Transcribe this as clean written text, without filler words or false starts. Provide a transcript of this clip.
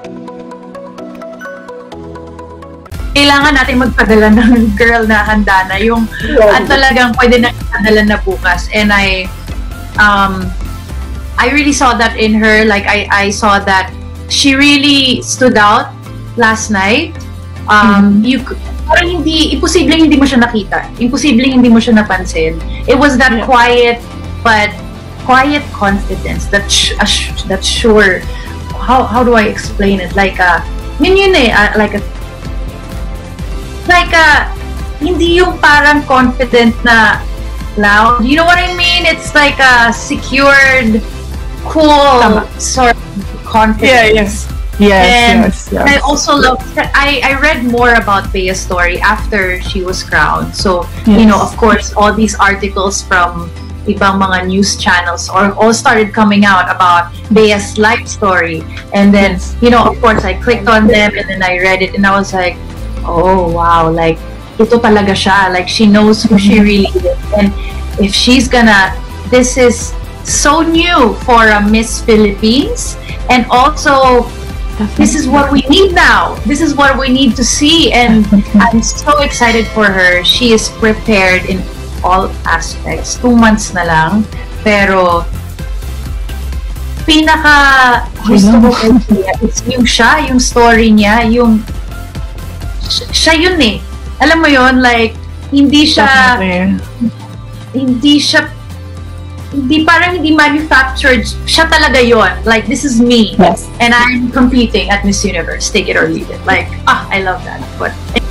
Kailangan natin magpadala ng girl na handa na yung at talagang pwede na ipadala na bukas. And I really saw that in her. Like I saw that she really stood out last night. Parang imposibleng hindi mo siya nakita. Imposibleng hindi mo siya napansin. It was that quiet confidence, that sure. How do I explain it? Like hindi yung parang confident na loud. You know what I mean? It's like a secured, cool sort of confidence. Yes. I also love. I read more about Bea's story after she was crowned. So you know, of course, all these articles from ibang mga news channels all started coming out about Bea's life story. And then you know, of course, I clicked on them and then I read it and I was like, oh wow, like ito talaga siya. Like she knows who she really is. And if she's gonna, this is so new for a Miss Philippines, and also this is what we need now. This is what we need to see, and I'm so excited for her. She is prepared in all aspects. 2 months na lang, pero pinaka gusto ko kay Bea is yung siya, yung story niya, yung siya yun eh. Alam mo yun, like hindi parang hindi manufactured. Siya talaga yun. Like, this is me. Yes. And I'm competing at Miss Universe. Take it or leave it. Like, I love that. But